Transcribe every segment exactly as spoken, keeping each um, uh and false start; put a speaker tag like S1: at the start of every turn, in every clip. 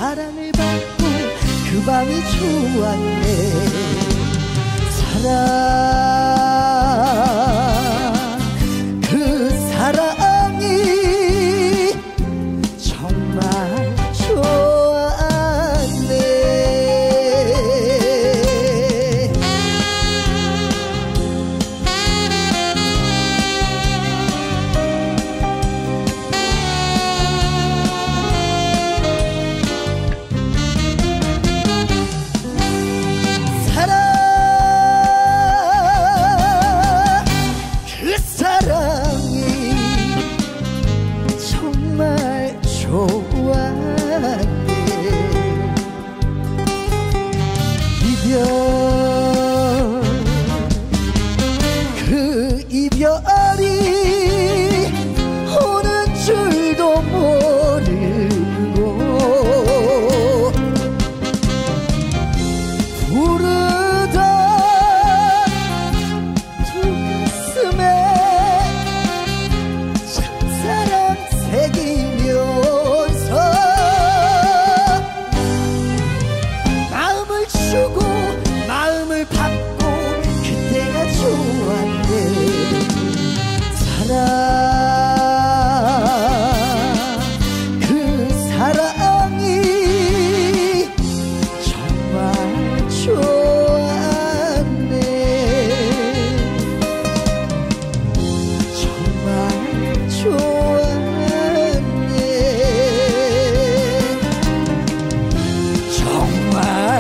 S1: 사랑을 받고 그 밤이 좋았네. 사랑 그 사랑이 정말 좋았네. 사랑 그 사랑이 정말 좋았네. 이별 그 이별이 오는 줄도 모르고 부르던 두 가슴에 첫사랑 새기면서 마음을 주고 마음을 받고 그때가 좋았네. 사랑 그 사랑이 정말 좋았네. 정말 좋았네. 정말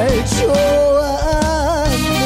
S1: 좋았네.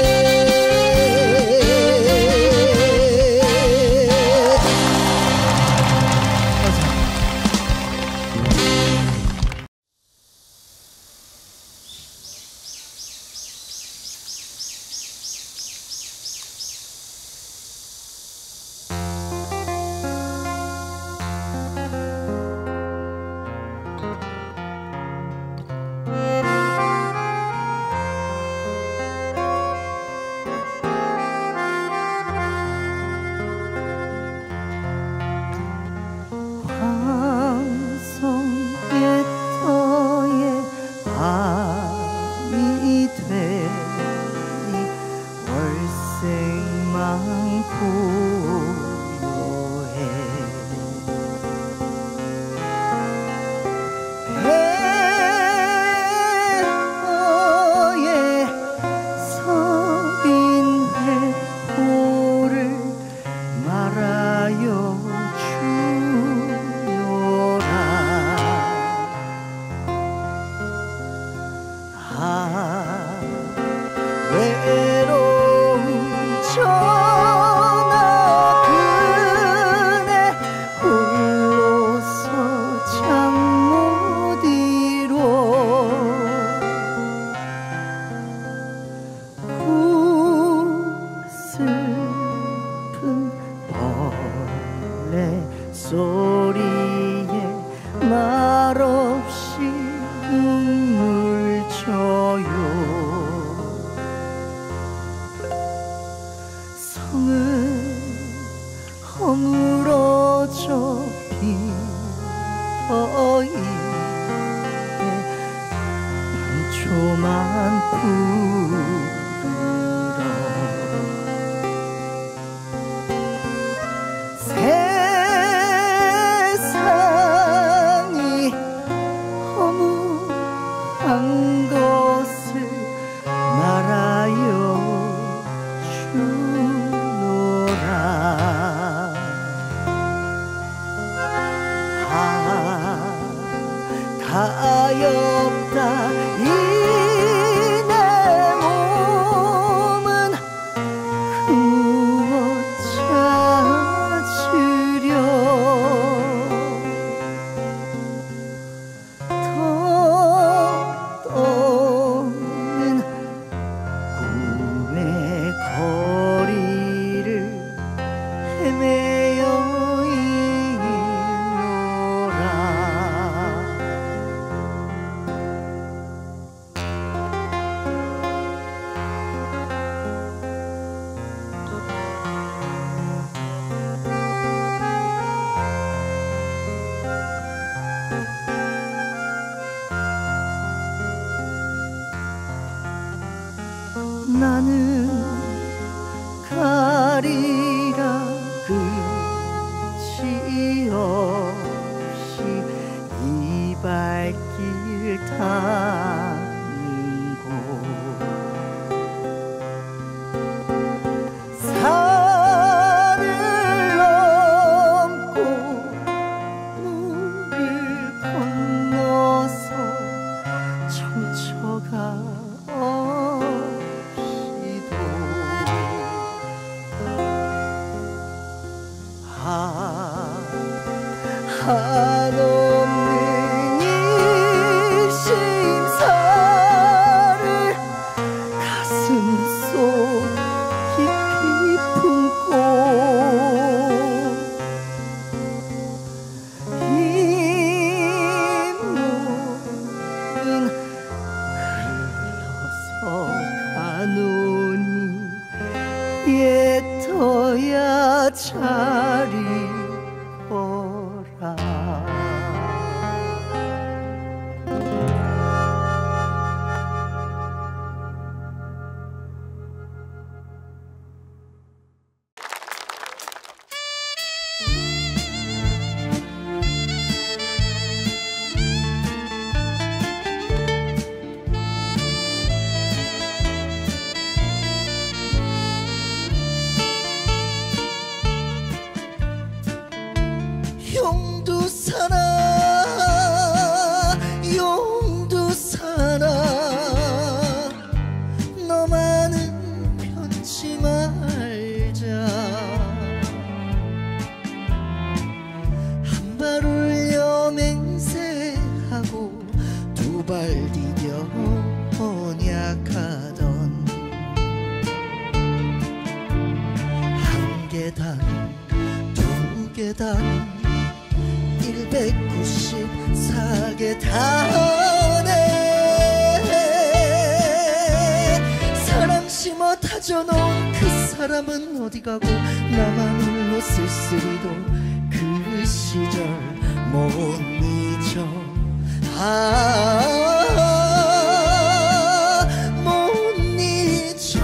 S1: 황송깃터에 밤이 되니 월색만 고요해. 배어에 서린 회포를 말아요 주여라. 아 외로운 전화 그네 홀로서 잠 못 이뤄 슬픈 벌레 소리에 말없이 눈물 져요. 성은 허물어져 비어있네. 양초만 부르러 세상이 허무한 것을 말아요 주노라. 아 가엾다 이 내 몸은 무엇 찾으려 더 떠는 꿈의 거리를 헤매어 있노라. 나는 가리라 끝이 없이 이 발길 타는 곳 산을 넘고 물을 건너서 청처가 없이도 한없는 일심사를 가슴속 깊이 품고 이 몸은 흘러서 가노니 옛터야 자리 거라 용두사나 용두사나 너만은 편치 말자 한 발 올려 맹세하고 두 발 디뎌 언약하던 한 계단 두 계단 일백구십사 계단에 사랑 심어 다져놓은 그 사람은 어디 가고 나만 홀로 쓸쓸히도 그 시절 못 잊어 아 못 잊어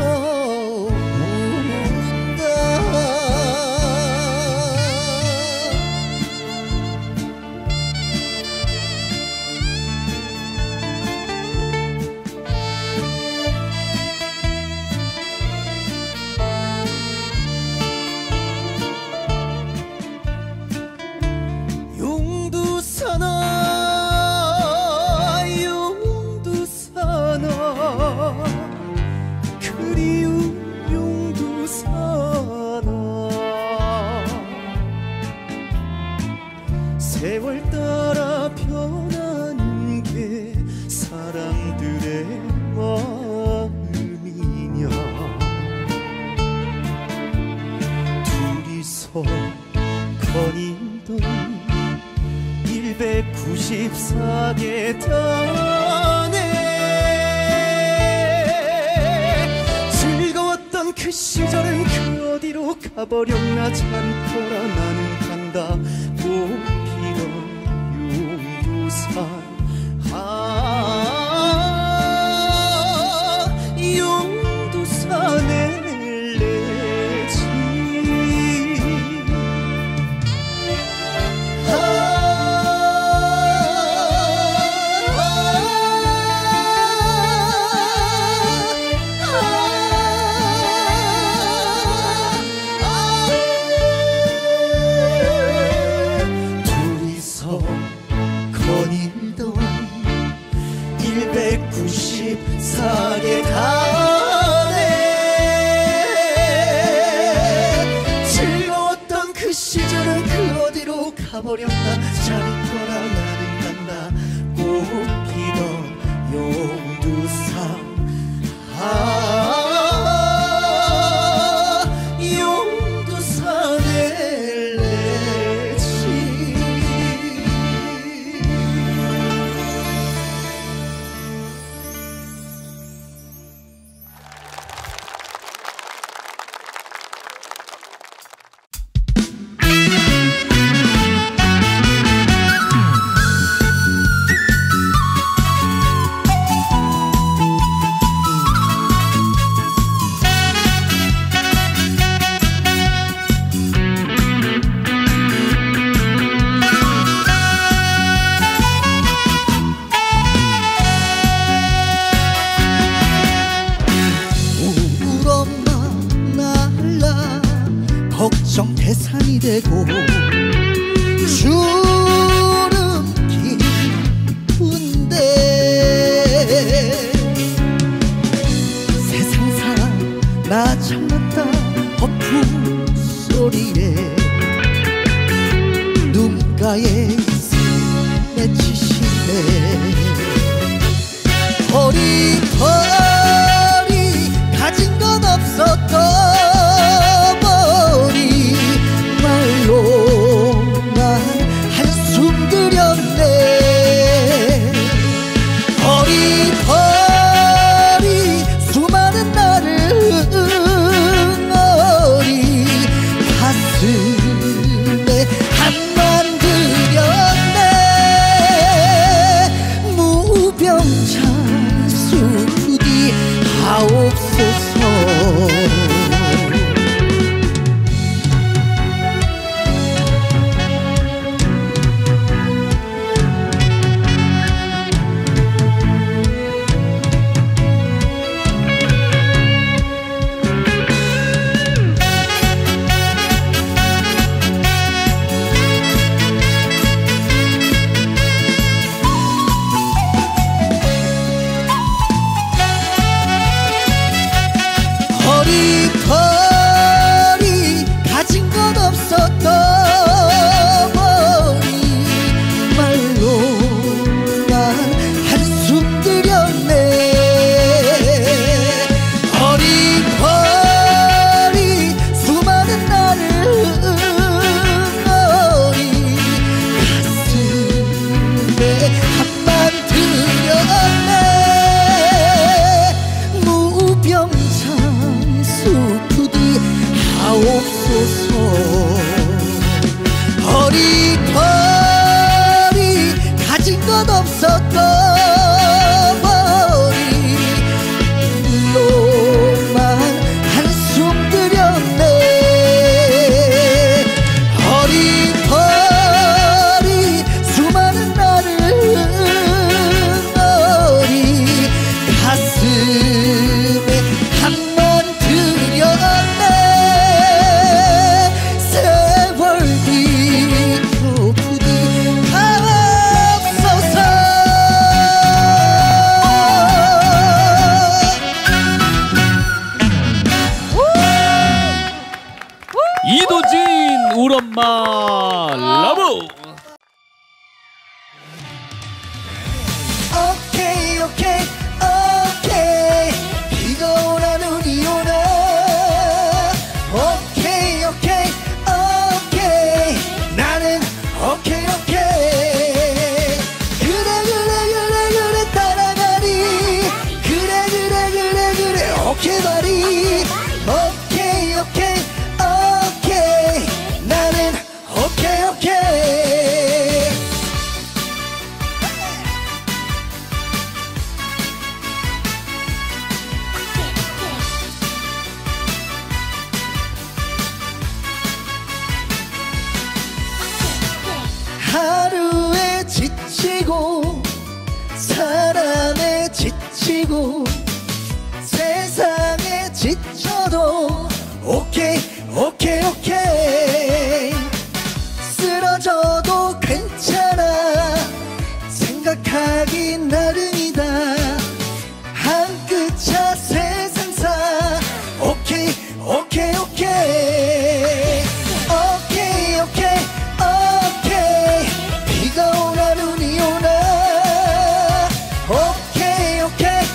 S1: 용두사나 용두사나 그리운 용두사나 세월 따라 변하는 게 사람들의 마음이냐 둘이서 거닐던 일백구십사 계단에 즐거웠던 그 시절은 그 어디로 가버렸나 참거라 나는 간다 꽃피던 용두산 아 용두산에 일백구십사 계단에 즐거웠던 그 시절은 그 어디로 가버렸나 잘 있거라 나는 간다 꽃피던 용두산 아 용두산에 기대고 주름 깊은데 세상사 나 참았다 허풍 소리에 눈가에 맺히시네 버리버리 가진 건 없었던 버리 말로만 한숨 들였네 버리버리 수많은 나를 응어리 가슴에 한만 들였네 무병장수 부디 하옵소서 버리버리 가진 건 없었던 버리 말로만 한숨 들였네 버리버리 수많은 나를 응어리 가슴에 한만 들였네 무병장 부디 하옵소서 버리버리 가진 건 없었던 버리 물로만 한숨 들였네 버리버리 수많은 나를 응어리 가슴에 한번 들였네 세월 비도 부디 하옵소서
S2: 이도진 울엄마 러브
S1: 오케이 오케이 오케이 비가 오나 눈이 오나 오케이 오케이 오케이 나는 오케이 오케이 그래 그래 그래 그래 따라가리 그래 그래 그래 그래 오케이 바리 오케이 오케이 오케이 나는 오케이 오케이 하루에 지치고 사람에 지치고 세상에 지쳐도 오케이 오케이 오케이 쓰러져도 괜찮아 생각하기 나름이다 한 끗 차 세상사 오케이 오케이 오케이 오케이 오케이 오케이 비가 오나 눈이 오나 오케이 오케이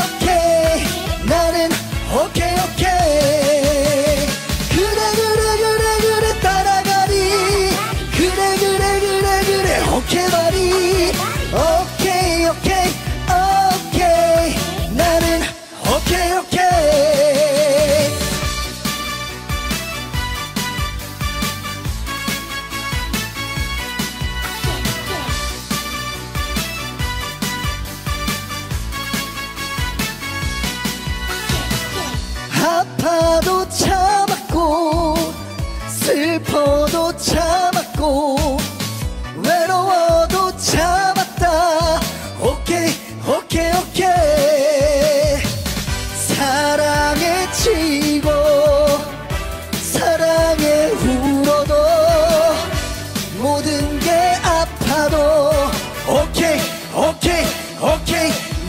S1: 오케이 나는 오케이 오케이 그래 그래 그래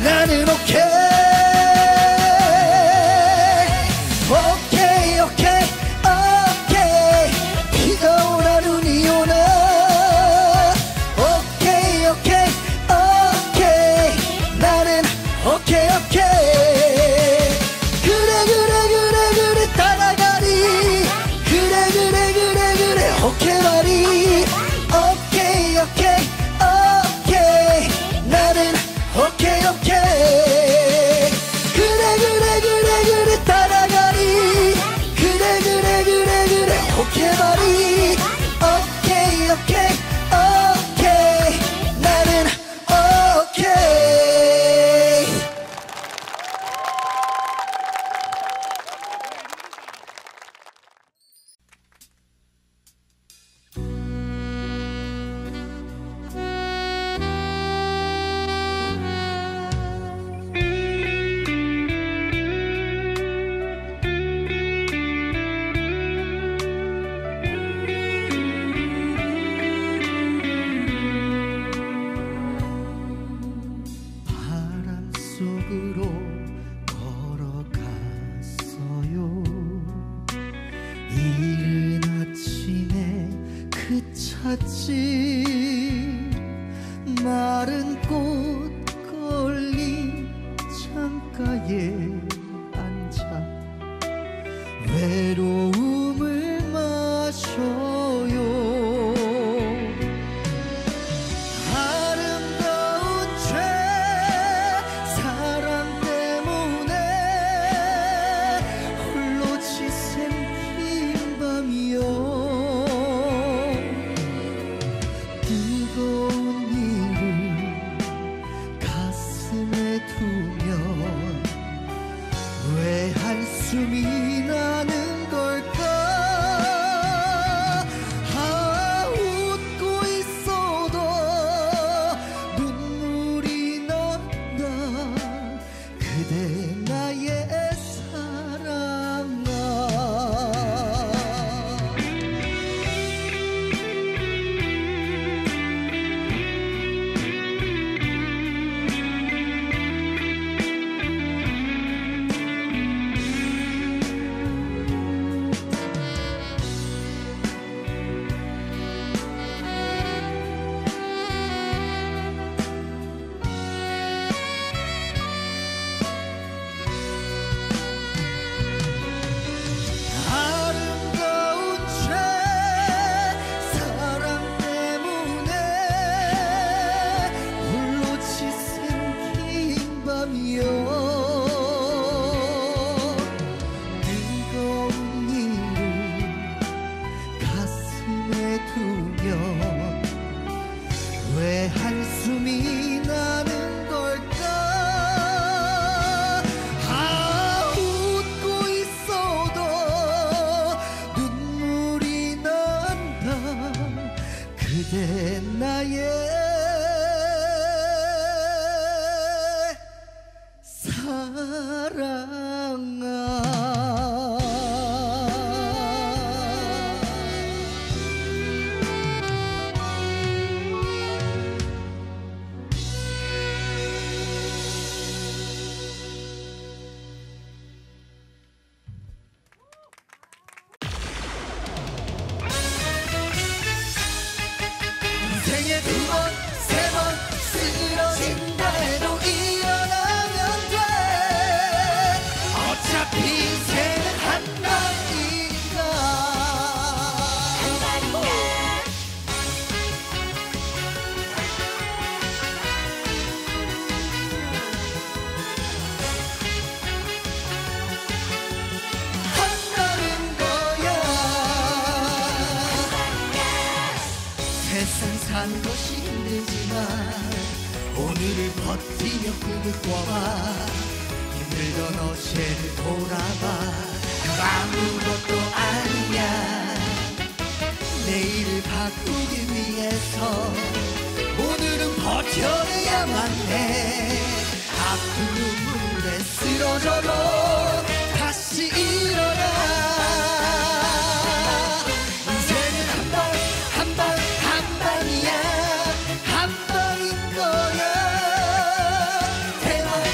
S1: 나는 오케이 오케이 오케이 오케이 비가 오나 눈이 오나 오케이 오케이 오케이 나는 오케이 오케이 그래 그래 그래 그래 따라가리 그래 그래 그래 그래 오케이 말이 오케이 오케이 오케이 나는 오케이 오케이 그래 그래 그래 그래 따라가리 그래 그래 그래 그래 오케이 말이 오케이 오케이 오케이 나는 오케이 바람 속으로 걸어갔어요 이른 아침에 그쳤지 마른 꽃 걸린 창가에 앉아 외로움을 마셔요 아름다운 죄 사랑 때문에 홀로 지샌 긴 밤이요 뜨거운 일을 가슴에 두면 왜 한숨이 나는 걸까 아 웃고 있어도 눈물이 난다 그대 나의 사랑아 아름다운 죄 사랑 때문에 홀로 지샌 긴 밤이요 뜨거운 일을 가슴에 두면 왜 한숨이 나는 걸까 아 웃고 있어도 눈물이 난다 그대 나의 인생에 두 번, 세 번 쓰러진다 해도 일어나면 돼 어차피 인생은 한 방이니까 한다는 거야 세상 사는 것이 힘들지만 오늘을 버티며 꿈을 꿔봐 힘들던 어제를 돌아봐 아무것도 아니야 내일을 바꾸기 위해서 오늘은 버텨내야만 해 아픈 눈물에 쓰러져도 다시 일어나 인생은 한 방 한 방 한 방이야 한 방인 거야 대박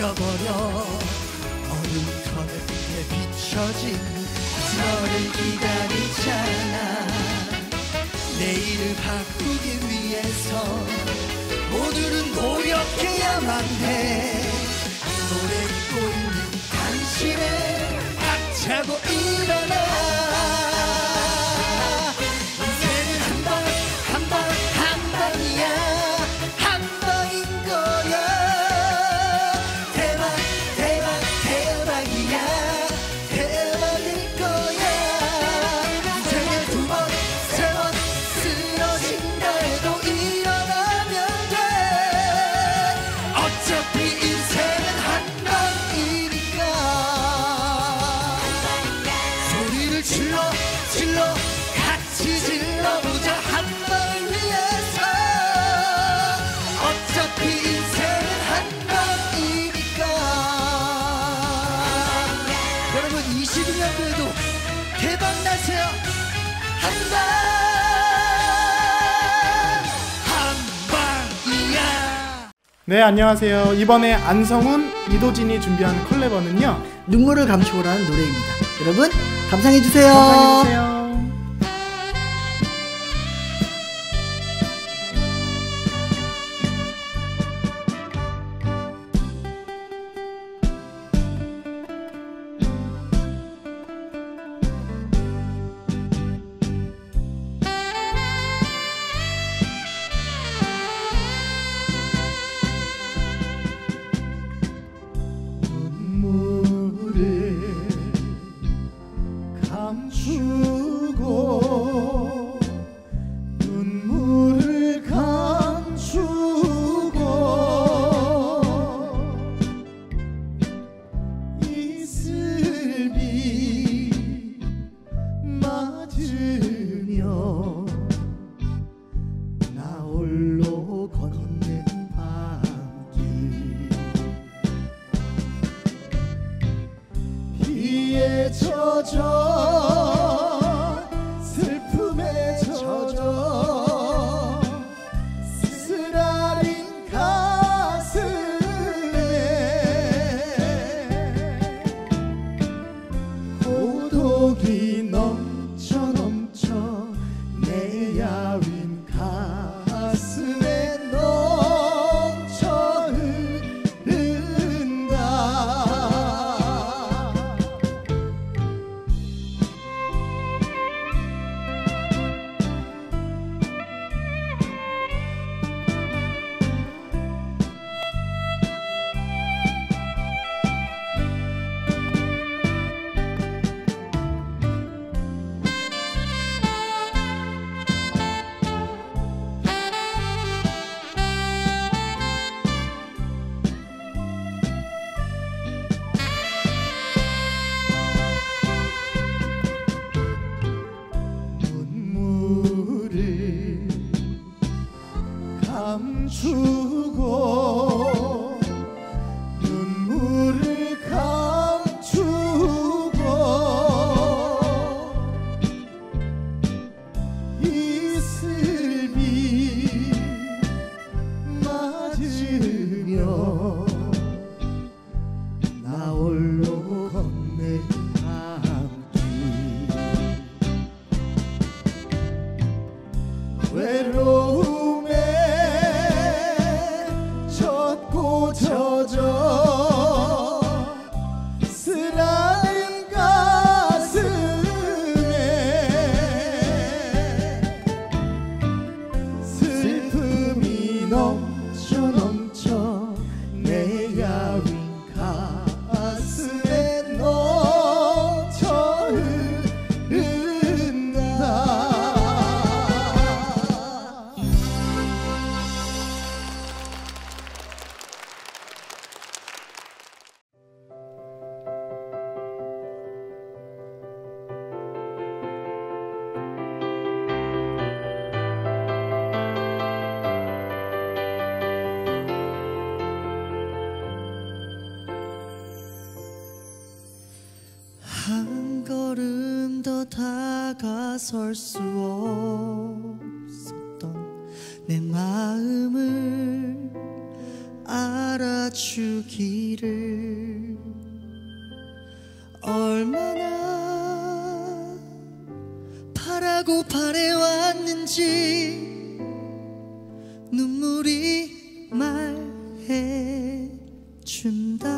S1: 잊어버려 어둠터널 끝에 비춰진 너를 기다리잖아. 내일을 바꾸기 위해서 오늘은 노력해야만 해. 노래 듣고 있는 당신의 박차고 일어나. 인생은 한 방, 한 방, 한 방이야. 한 방인 거야. 대박, 대박, 대박이야. 대박일 거야. 인생에 두 번, 세 번 쓰러진다 해도 일어나면 돼. 어차피 인생은 한 방이니까. 소리를 질러, 질러, 같이 질러보자. 한 방을 위해서. 어차피 인생은 한 방이니까. 여러분 이십이 년도에도 대박 나세요. 한 방, 한 방이야.
S3: 네, 안녕하세요. 이번에 안성훈, 이도진이 준비한 콜라보는요,
S1: 눈물을 감추고라는 노래입니다. 여러분 감상해주세요.
S3: 감상해주세요.
S1: 눈물을 감추고 눈물을 감추고 이슬비 맞으며 나 홀로 걷는 밤길 비에 젖어 슬픔에 젖어 쓰라린 가슴에 고독이 넘쳐 넘쳐 내 야윈 가슴에 넘쳐 흐른다. 눈물을 감추고 눈물을 감추고 이슬비 맞으며 나 홀로 걷는 밤길 외로움에 젖고 젖어 쓰라린 가슴에 슬픔이 넘쳐 넘쳐 내 야윈 가슴에 넘쳐 흐른다. 한 걸음 더 다가설 수 없었던 내 마음을 알아주기를. 얼마나 바라고 바래왔는지 눈물이 말해준다.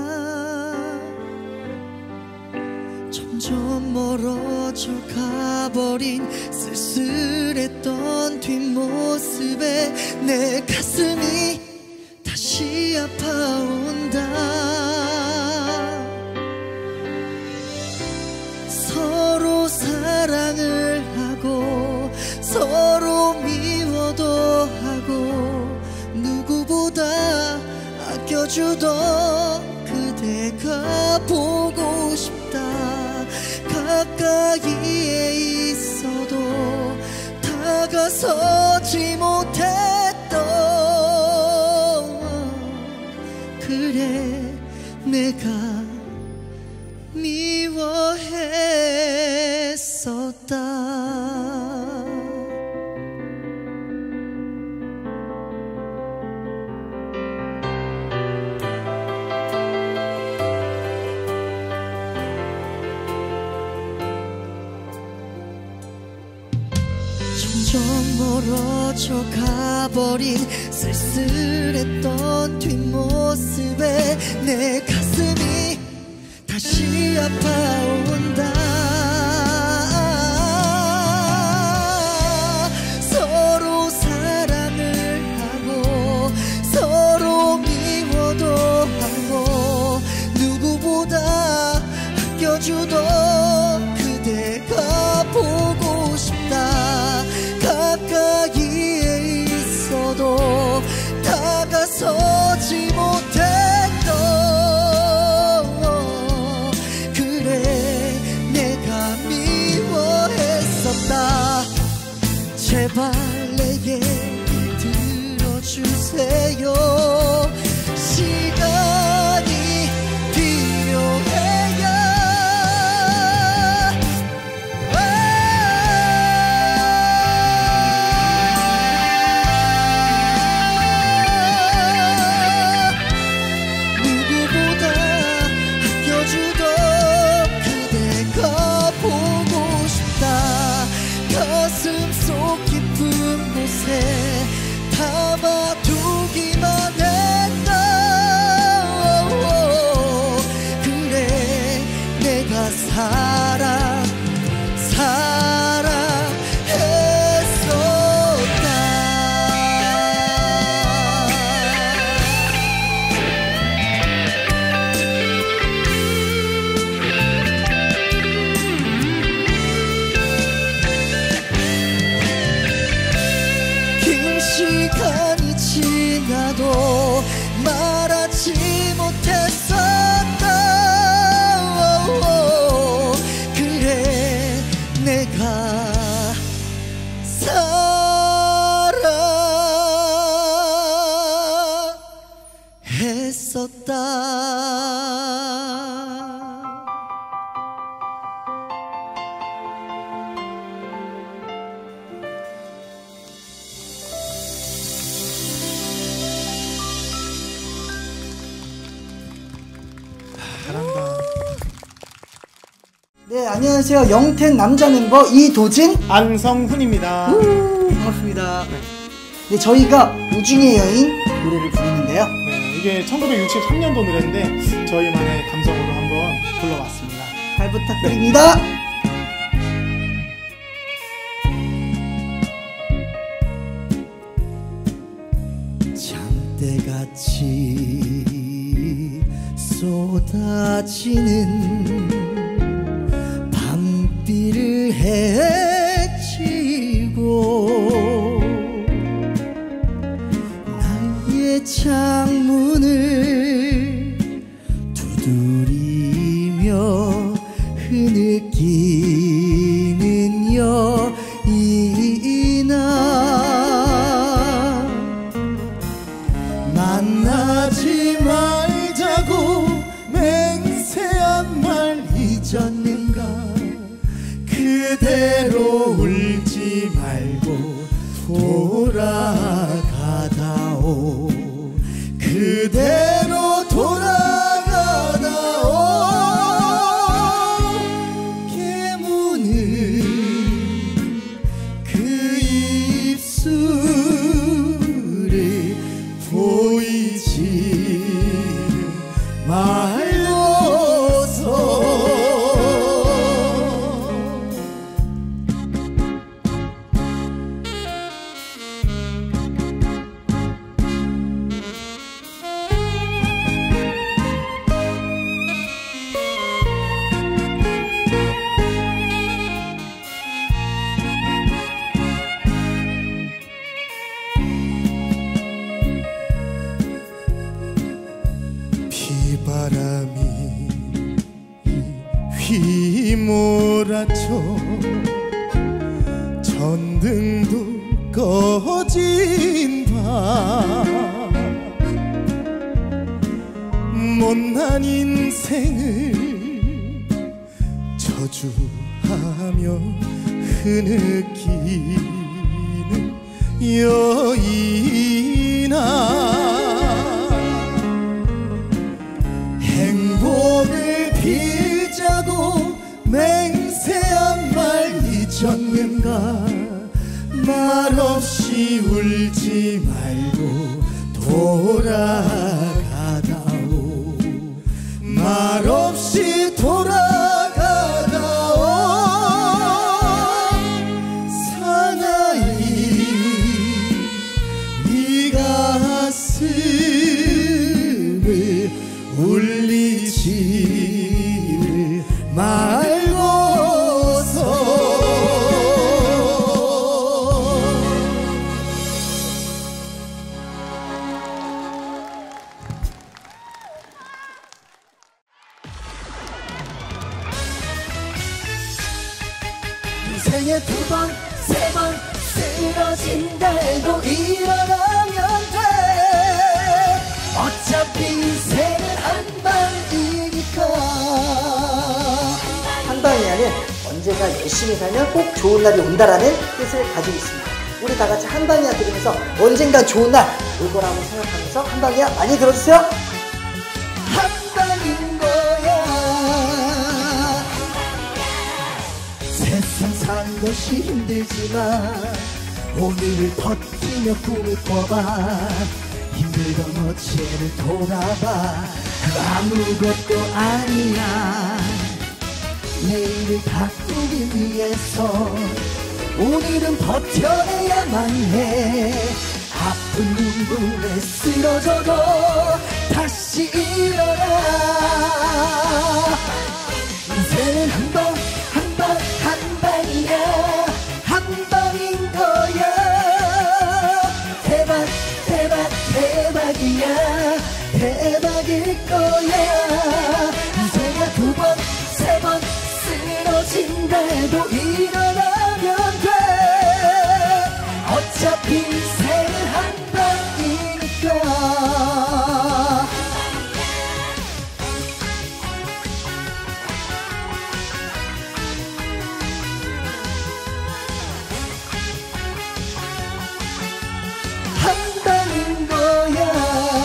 S1: 점점 멀어져 가버린 쓸쓸했던 뒷모습에 내 가슴이 다시 아파온다. 서로 사랑을 하고 서로 미워도 하고 누구보다 아껴주던 그대가 보고 싶다. 가까이에 있어도 다가서지 못했던 그래 내가 미워했었다. 점점 멀어져 가버린 쓸쓸했던 뒷모습에 내 가슴이 다시 아파온다. 서로 사랑을 하고 서로 미워도 하고 누구보다 아껴주던 그대가 보고 싶다. 가까이에 있어도 다가서지 못했던 그래 내가 미워했었다. 제발 내 얘기 들어주세요. 시간이 필요해요. 가슴속 깊은 곳에 담아두기만 했다. 그래 내가 사랑 사랑했었다. 시간이 지나도 말하지 못했었다. 그래 내가 사랑했었다.
S3: 잘한다.
S1: 네, 안녕하세요. 영텐 남자 멤버 이도진,
S3: 안성훈입니다.
S1: 우, 반갑습니다. 네, 저희가 우중의 여인 노래를 부르는데요.
S3: 네, 이게 천구백육십삼 년도 노래인데 저희만의 감성으로 한번 불러봤습니다.
S1: 잘 부탁드립니다. 장대같이 쏟아지는 밤비를 헤치고 나의 창문을 두드리며 흐느끼는 여인아, 만나지 말자고 맹세한 말 잊었는가. 그대로 울지 말고 돌아가다오. 그 그대로 돌아가다오 깨무는 그 입술에 보이지 말고서 비바람이 휘몰아쳐 전등도 꺼진 밤 못난 인생을 저주하며 흐느끼는 여인아 행복을 빌자고 맹세한 말 잊었는가 말없이 울지 말고 돌아가다오 말없이 돌아가다오 사나이 네 가슴을 울리지 말고서 인생에 두 번, 세 번 쓰러진다 해도 일어나면 돼 어차피 인생은 한 방이니까
S4: 한 방이 아닌 언제가 열심히 살면 꼭 좋은 날이 온다라는 뜻을 가지고 있습니다. 우리 다 같이 한 방이야 들으면서 언젠간 좋은 날 올 거라고 생각하면서 한 방이야 많이 들어주세요.
S1: 한 방인 거야 세상 사는 것이 힘들지만 오늘을 버티며 꿈을 꿔봐 힘들던 어제를 돌아봐 아무것도 아니야 내일을 바꾸기 위해서 오늘은 버텨내야만 해 아픈 눈물에 쓰러져도 다시 일어나 인생은 한 방 한 방 한 방이야 한 방인 거야 대박 대박 대박이야 대박일 거야 인생아 두 번 세 번 쓰러진다해도 일어나면 돼 어차피 인생은 한 방이니까 한 방인 거야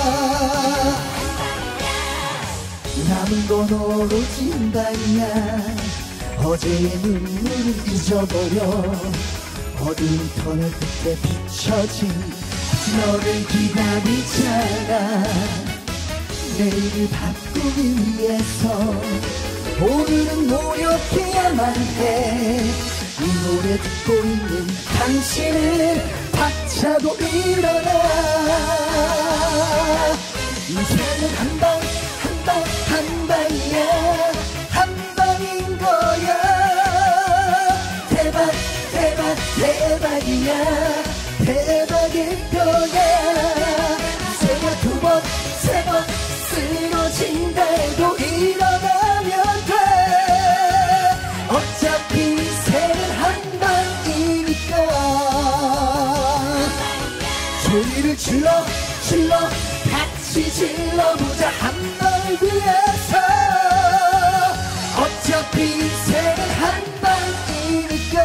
S1: 남은 건 오로지 한 방이야 어제의 눈물을 잊어버려 어두운 터널 끝에 비춰진 너를 기다리잖아 내일을 바꾸기 위해서 오늘은 노력해야만 해 이 노래 듣고 있는 당신을 박차고 일어나 인생은 한 방 한 방 한 방이야 한 방인 거야 대박 대박 대박이야 대박일 거야 인생아 두 번 세 번 쓰러진다 해도 일어나면 돼 어차피 인생은 한 방이니까 소리를 질러 질러 같이 질러보자 한 방을 위해서 어차피 인생은 한 방이니까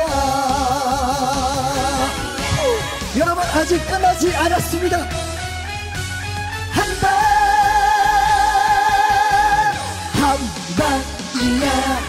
S1: 여러분 아직 끝나지 않았습니다 한 방 한방이야.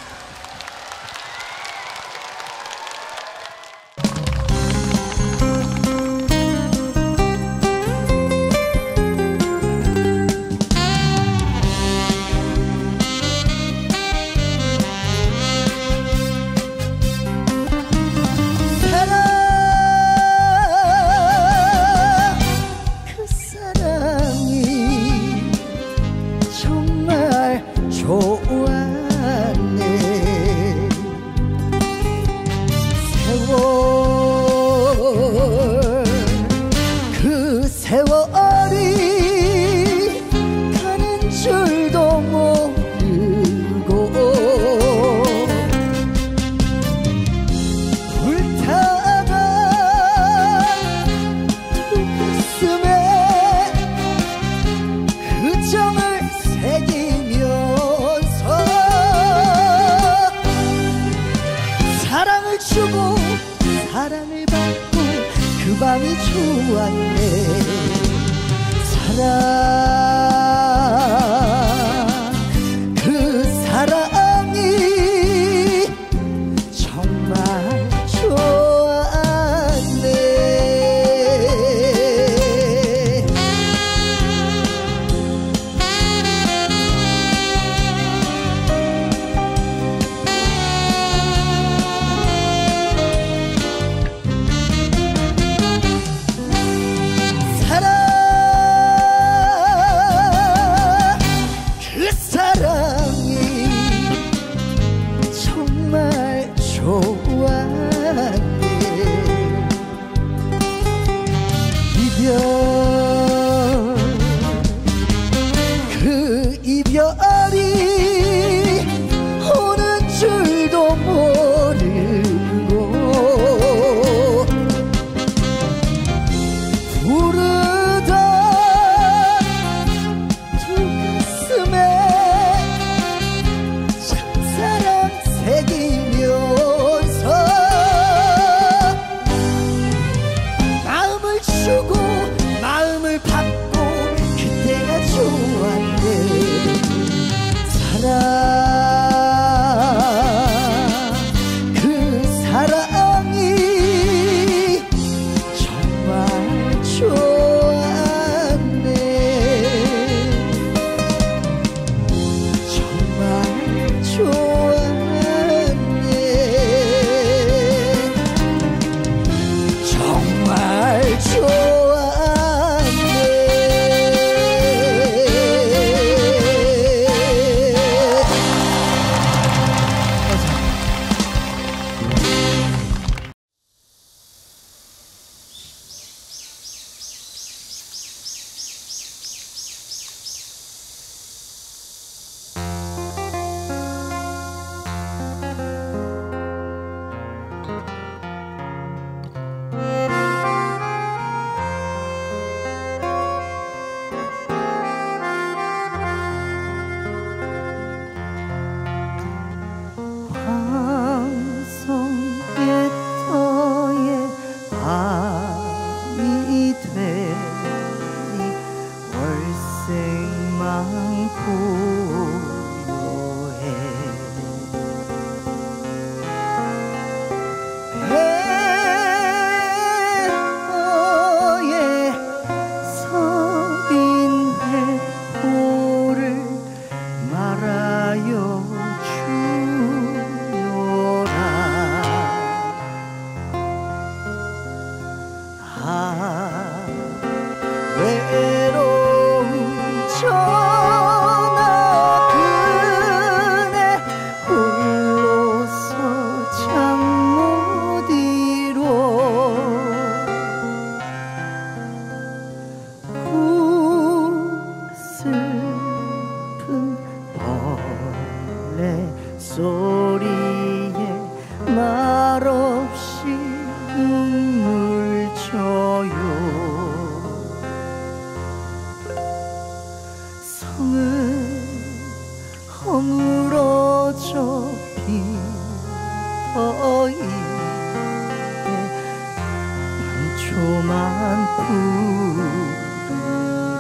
S1: 부르러. '새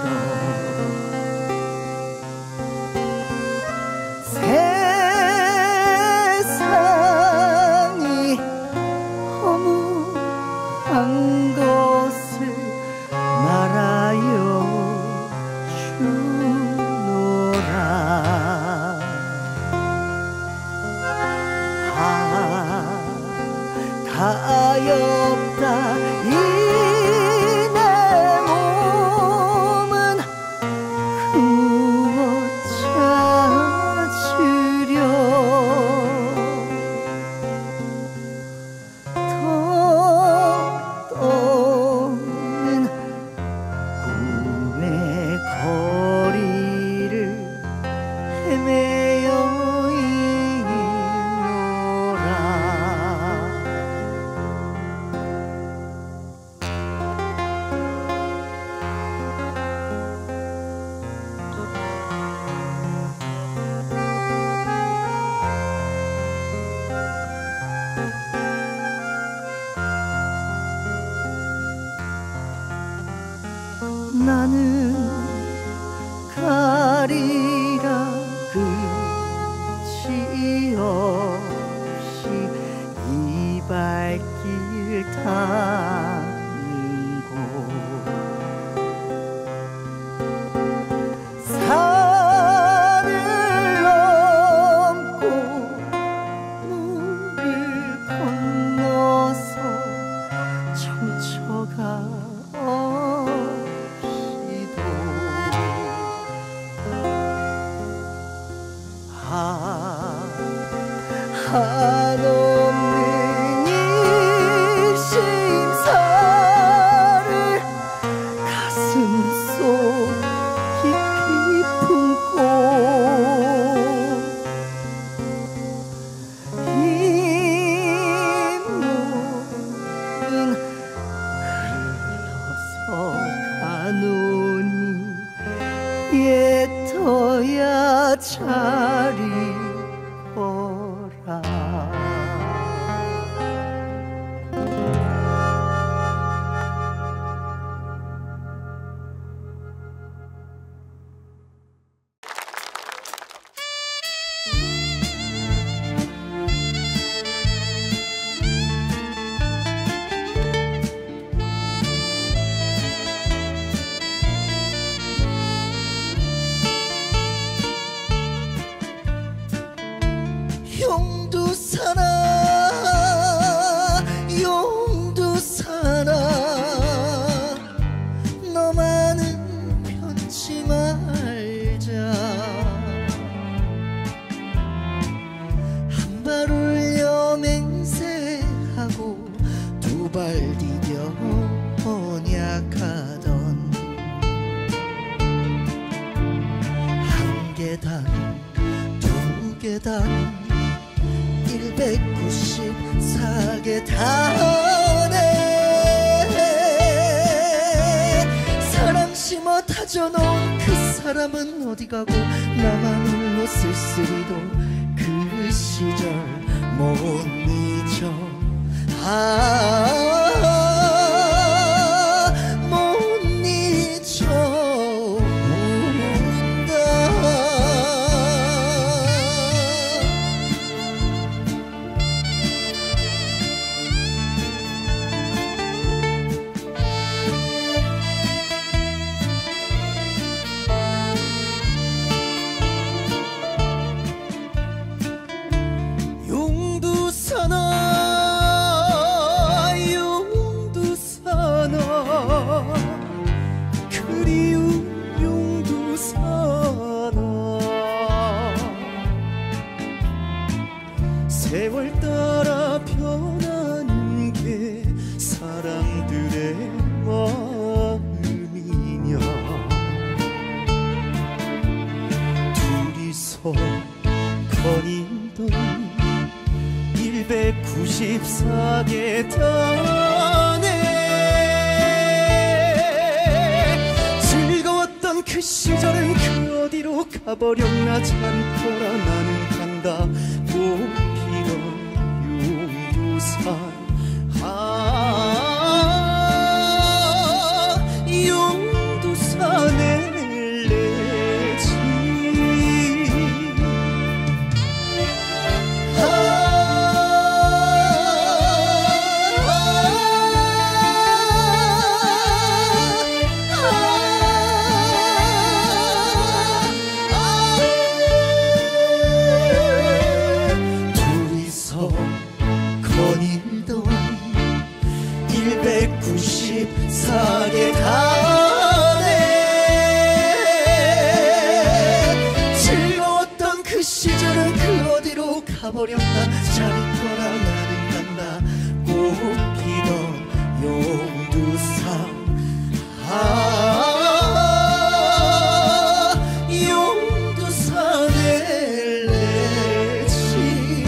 S4: 가엾다 이 내 몸은 구워 찾으려 더 떠는 꿈의 거리를 헤매어 있노라. 나는 가리라 끝이 없이 이 발길 타는 곳 산을 넘고 물을 건너서 청처가 한없는 일심사를 가슴 속 깊이 품고 이 몸은 흘러서 가노니 옛터야 자리 거라. 용두사나 용두사나 너만은 편치 말자. 한 발 올려 맹세하고 두 발 디뎌 언약하던 한 계단 두 계단 일백구십사 계단에 사랑 심어 다져놓은 그 사람은 어디 가고 나만 홀로 쓸쓸히도 그 시절 못 잊어. 아 못 잊어 모른다. 용두사나 용두사나 그리운 용두사나 세월 따라 변하는 게 사람들의 마음이냐. 둘이서 거닐던 일백구십사 계단에 즐거웠던 그 시절은 그 어디로 가버렸나. 참거라 나는 간다 꽃피던 용두산. 아 용두산에 내지 거닐던
S1: 칠백구십사 개 가네. 즐거웠던 그 시절은 그 어디로 가버렸나. 자리떠라 나는 간다. 꽃 피던 용두산. 아 용두산에 내지.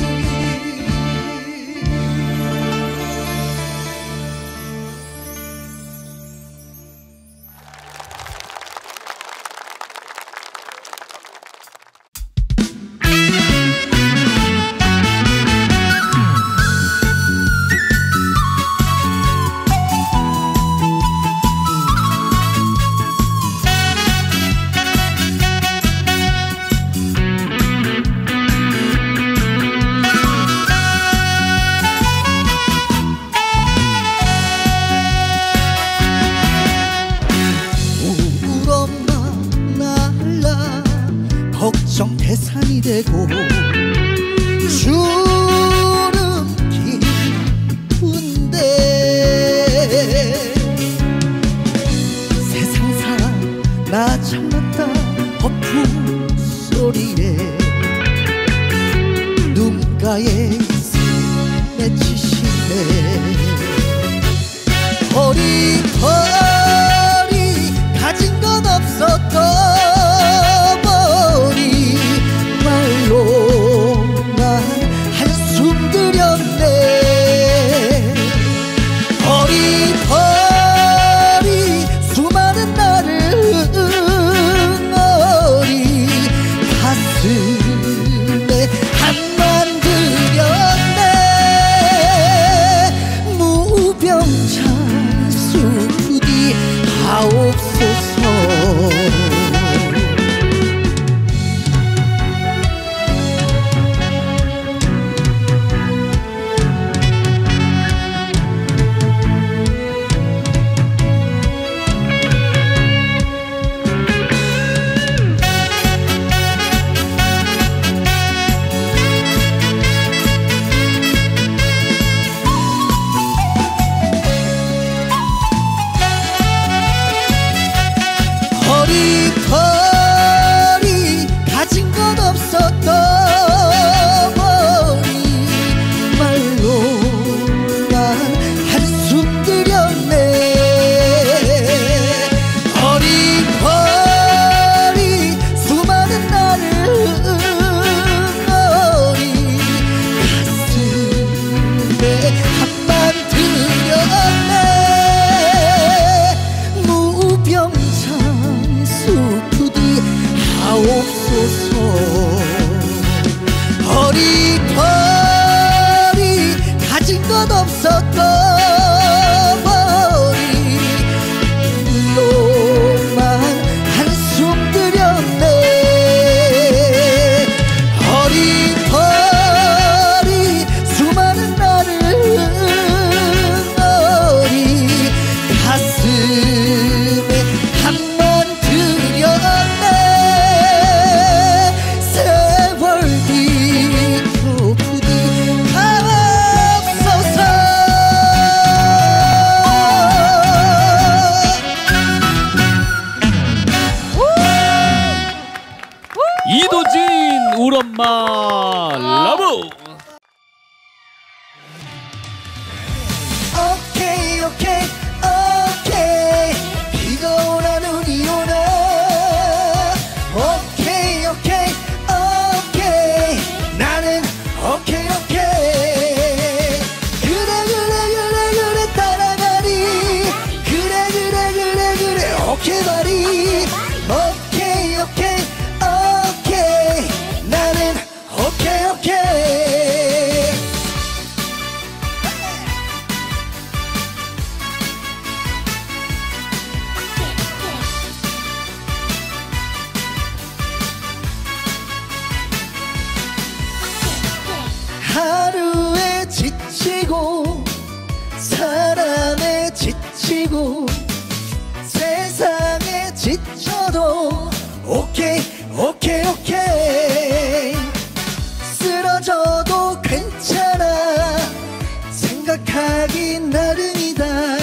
S1: 걱정 태산이 되고 주름 깊은데 세상 사람 나 참았다 허풍 소리에 눈가에 맺히시네. 버리버리 가진 건 없었던 말로만 한숨 들였네. 버리버리 수많은 나를 응어리 가슴에 한만 들였네. 무병장수 부디 하옵소서. 버리버리 가진 건 없었던 머리 말로만 한숨 들였네. 버리버리 수많은 나를 응어리 가슴에 한만 들였네. 무병장 부디 하옵소서. 버리버리 가진 것 없었던 머리로만 한숨 들였네. 버리버리 수많은 나를 응어리 가슴에 한번 들였네. 세월 비켜 부디 하옵소서.
S2: 이도진 울엄마 러브.
S1: 오케이 오케이 오케이 비가 오나 눈이 오나. 오케이 오케이 오케이 나는 오케이 오케이. 그래 그래 그래 그래 따라가리. 그래 그래 그래 그래 오케이 바리. 오케이 오케이 오케이 나는 오케이 오케이. 하루에 지치고 사람에 지치고 세상에 지쳐도 오케이 오케이 오케이. 쓰러져도 괜찮아 생각하기 나름이다.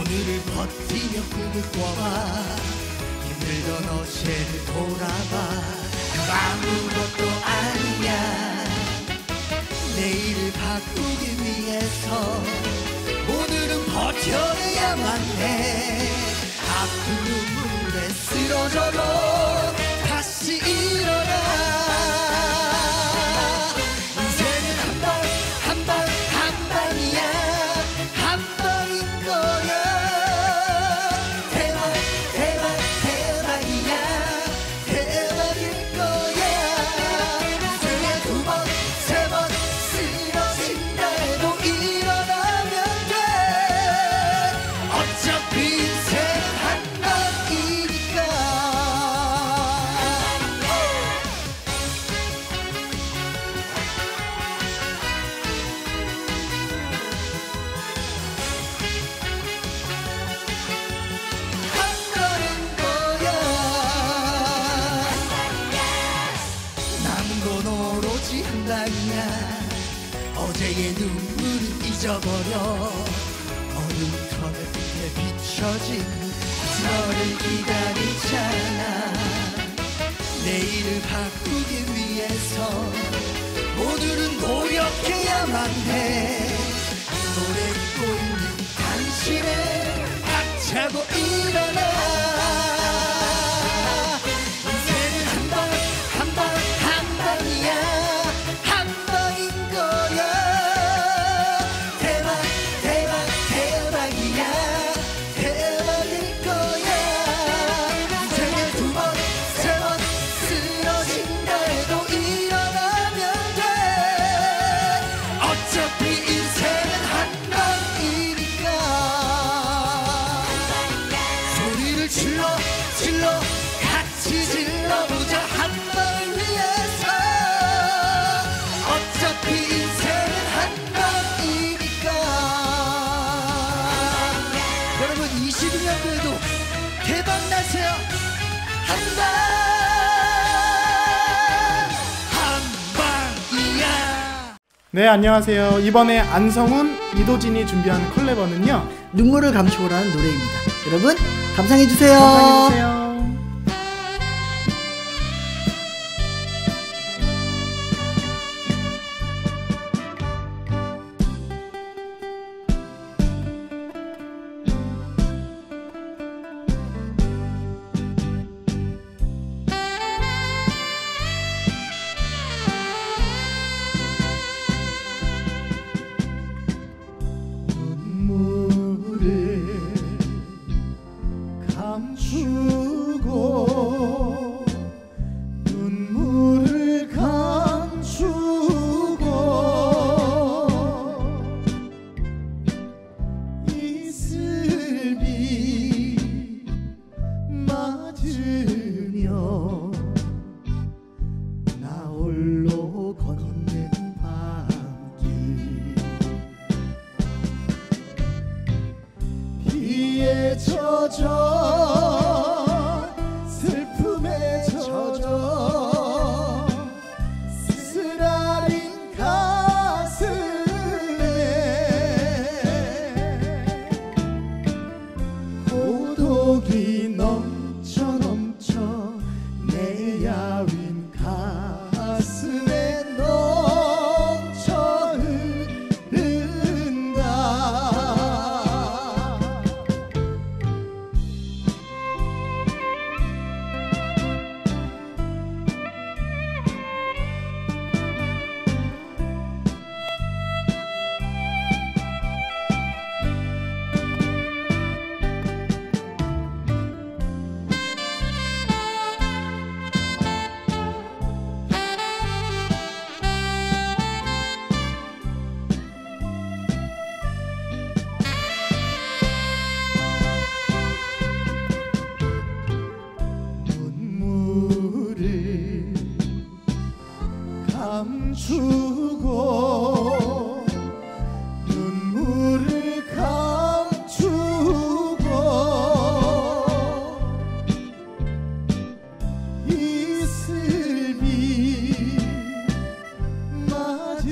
S1: 오늘을 버티며 꿈을 꿔봐. 힘들던 어제를 돌아봐. 아무것도 아니야. 내일을 바꾸기 위해서 오늘은 버텨내야만 해. 아픈 눈물에 쓰러져도 다시 일어나. 인생은 한 방, 한 방, 한 방이야. 한 방인 거야. 대박, 대박, 대박이야. 대박일 거야. 인생에 두 번, 세 번 쓰러진다 해도 일어나면 돼. 어차피 인생은 한 방이니까. 한 걸음 거야. 남은 건 오로지 한 방이야. 어제의 눈물은 잊어버려. 어두운 터널 끝에 비춰진 너를 기다리잖아. 내일을 바꾸기 위해서 오늘은 노력해야만 해. 노래 듣고 있는 당신의 박차고 일어나. 인생은 한 방, 한 방, 한 방이야. 한 방인 거야. 대박, 대박, 대박이야. 대박일 거야. 인생에 두 번, 세 번 쓰러진다 해도 일어나면 돼. 어차피 인생은 한 방이니까. 소리를 질러, 질러, 같이 질러보자. 한 방을 위해서. 어차피 인생은 한 방이니까. 여러분 이십이 년도에도 대박 나세요. 한 방, 한 방이야.
S3: 네, 안녕하세요. 이번에 안성훈, 이도진이 준비한 컬래버는요.
S4: 눈물을 감추고라는 노래입니다. 여러분 감상해주세요.
S3: 감상해주세요.
S1: 눈물을 감추고 눈물을 감추고 이슬비 맞으며 나 홀로 걷는 밤길. 비에 젖어 슬픔에 젖어 쓰라린 가슴에 고독이 넘쳐 넘쳐 내 야윈 가슴에 넘쳐 흐른다. 눈물을 감추고 눈물을 감추고 이슬비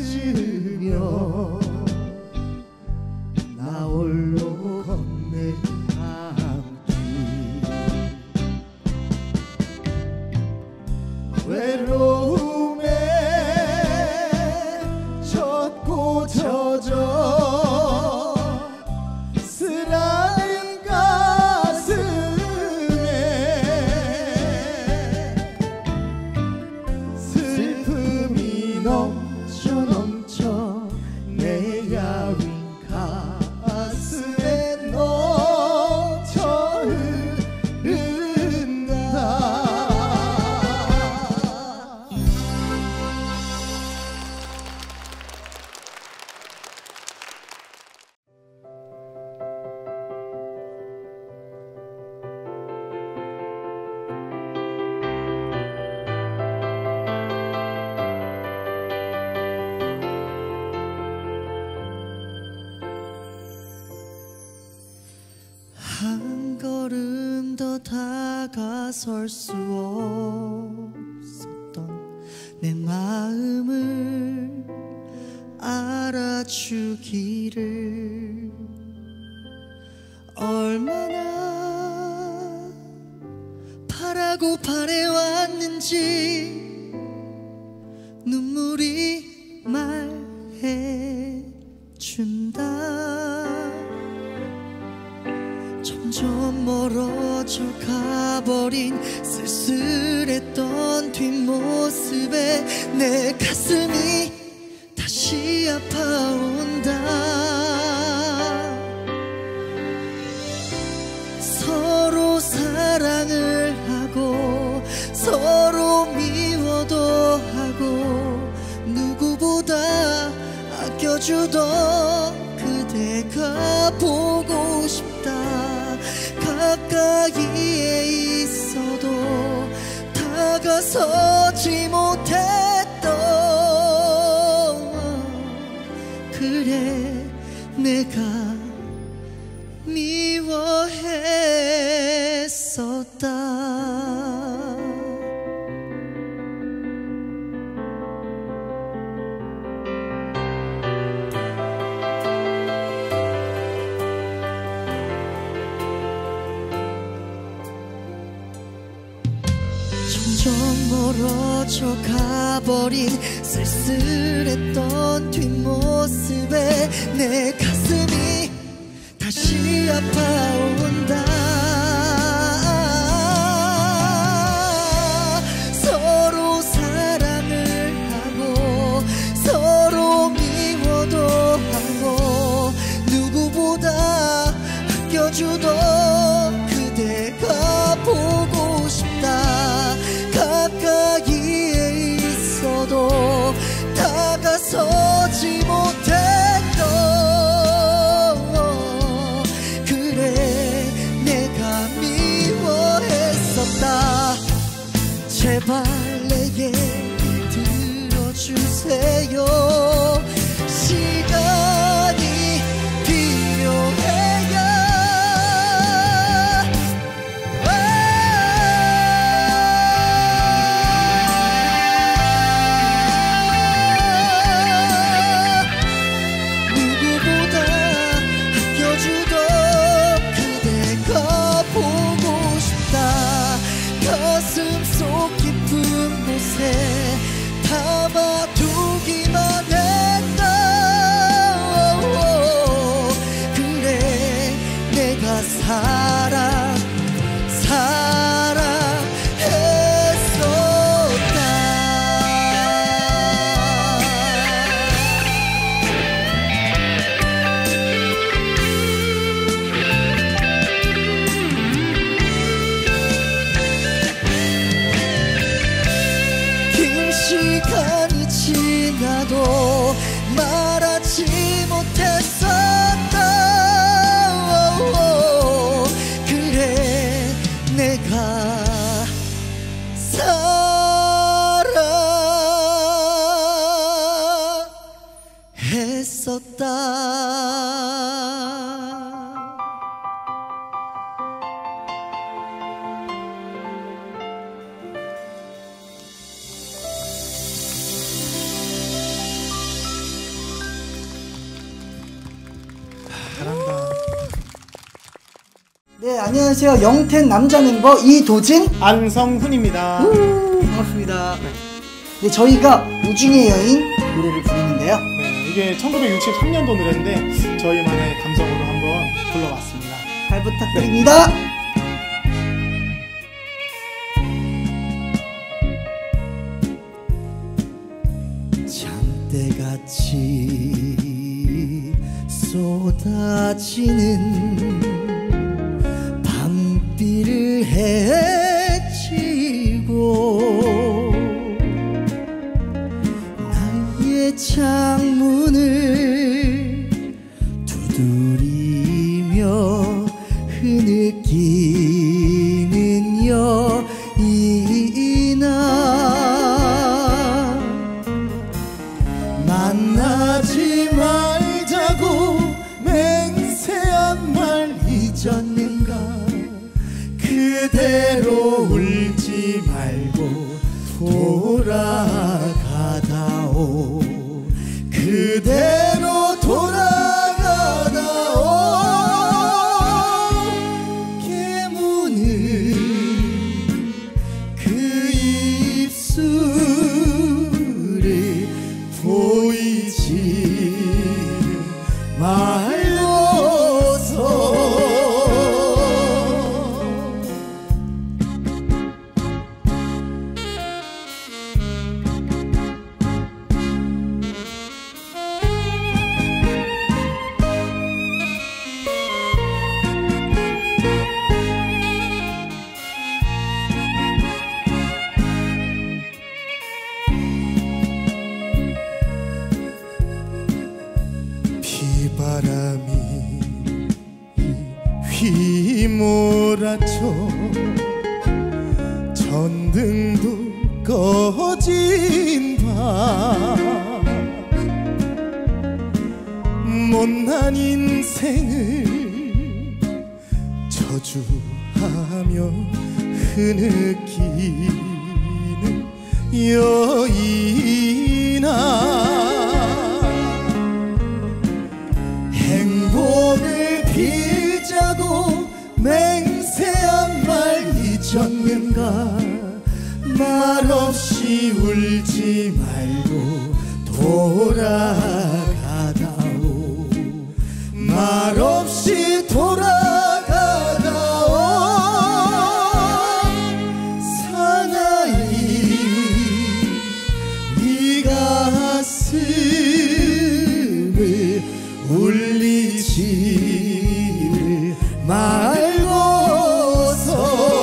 S1: 맞으며 나 홀로 걷네 한 걸음 더 다가설 수 없었던 내 마음을 알아주기를 얼마나 바라고 바래왔는지 눈물이 말해준다. 점점 멀어져 가버린 쓸쓸했던 뒷모습에 내 가슴이 다시 아파온다. 서로 사랑을 하고 서로 미워도 하고 누구보다 아껴주던 그대가 보고 싶다. 가까이에 있어도 다가서지 못했던 그래 내가 미워했었다. 점점 멀어져 가버린 쓸쓸했던 뒷모습에 내 가슴이 다시 아파온다. 서로 사랑을 하고 서로 미워도 하고 누구보다 아껴주던 그대가 보고 싶다. 가까이에 있어도 다가서지 못했던 그래 내가 미워했었다. 제발 내 얘기 들어주세요. 시간이 필요해요. 가슴속 깊은 곳에 담아두기만 했다. 그래 내가 사랑 사랑했었다. 시간이 지나도 말하지 못했었다. 그래 내가 사랑했었다.
S3: 잘한다.
S4: 네, 안녕하세요. 영텐 남자 멤버 이도진,
S3: 안성훈입니다.
S4: 우, 반갑습니다. 네, 저희가 우중의 여인 노래를 부르는데요.
S3: 네, 이게 천구백육십삼 년도 노래인데 저희만의 감성으로 한번 불러봤습니다.
S4: 잘 부탁드립니다.
S1: 잠때같이 쏟아지는 밤비를 헤치고 나의 창문을 두드리며 흐느끼는 여인아 만나지 말자고 맹세한 말 잊었는가. 그대로 울지 말고 돌아가다오. 그대로 돌아가다오. 깨무는 그 입술에 보이지 말고서. 비바람이 휘몰아쳐 전등도 꺼진 밤. 못난 인생을 저주하며 흐느끼는 여인아. 행복을 빌자고 맹세한 말 잊었는가. 말없이 울지 말고 돌아가다오. 말없이 돌아가다오. 사나이 네 가슴을 울리지를 말고서.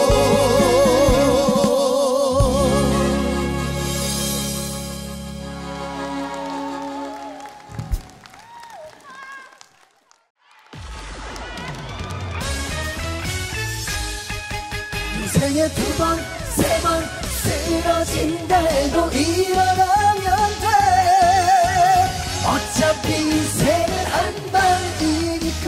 S4: 인생에 두 번, 세 번 쓰러진다 해도 일어나면 돼. 어차피 인생은 한방이니까.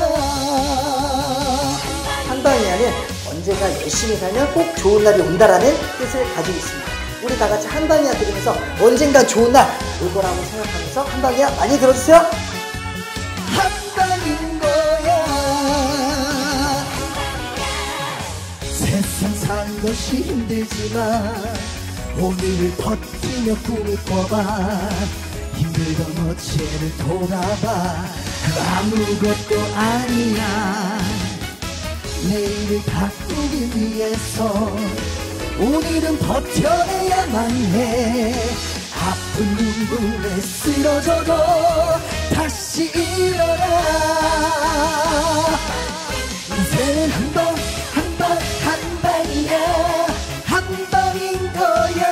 S4: 한방이 아닌 언제가 열심히 살면 꼭 좋은 날이 온다라는 뜻을 가지고 있습니다. 우리 다 같이 한방이야 들으면서 언젠가 좋은 날 올 거라고 생각하면서 한방이야 많이 들어주세요. 한방인 거야. 세상 사는 것이 힘들지만 오늘을 버티며 꿈을 꿔봐. 힘들던 어제를 돌아봐. 아무것도 아니야. 내일을 바꾸기 위해서 오늘은 버텨내야만 해. 아픈 눈물에 쓰러져도 다시 일어나. 인생은 한 방 한 방 한 방이야. 한 방인 거야.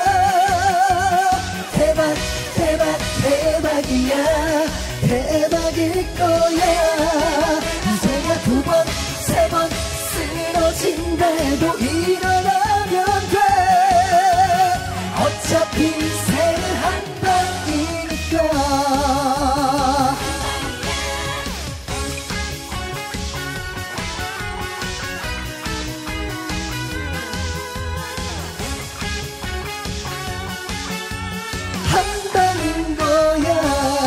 S4: 대박 대박 대박이야. 대박일 거야. 인생아 두 번 세 번 쓰러진다해도 일어나면 돼. 어차피 인생은 한 방이니까. 한 방인 거야.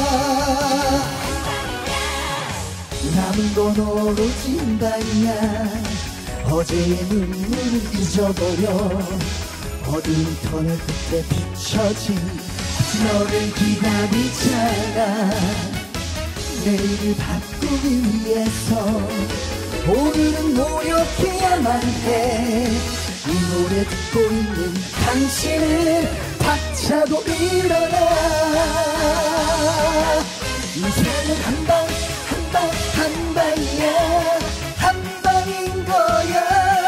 S4: 남은 건 오로지 한 방이야. 어제의 눈물을 잊어버려. 어두운 터널 끝에 비춰진 너를 기다리잖아. 내일을 바꾸기 위해서 오늘은 노력해야만 해. 이 노래 듣고 있는 당신을 박차고 일어나. 인생은 한 방 한 방 한 방이야. 한 방인 거야.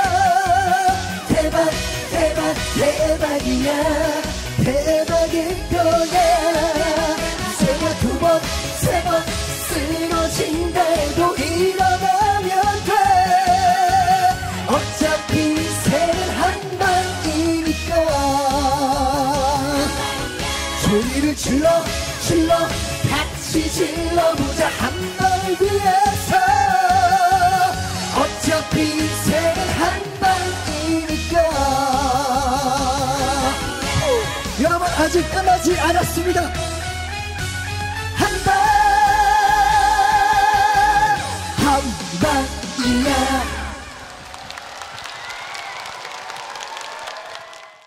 S4: 대박 대박 대박이야. 대박일 거야. 인생아 두 번 세 번 쓰러진다 해도 일어나면 돼. 어차피 인생은 한 방이니까. 소리를 질러 질러 같이 질러보자. 한 방을 위해서. 어차피 인생은 한 방이니까.
S1: 아직 끝나지 않았습니다.